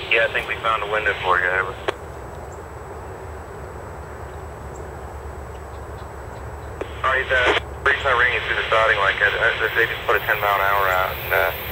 Yeah, I think we found a window for you. Over. Alright, the reason I ran you through the siding like that, they just put a 10-mile-an-hour out, and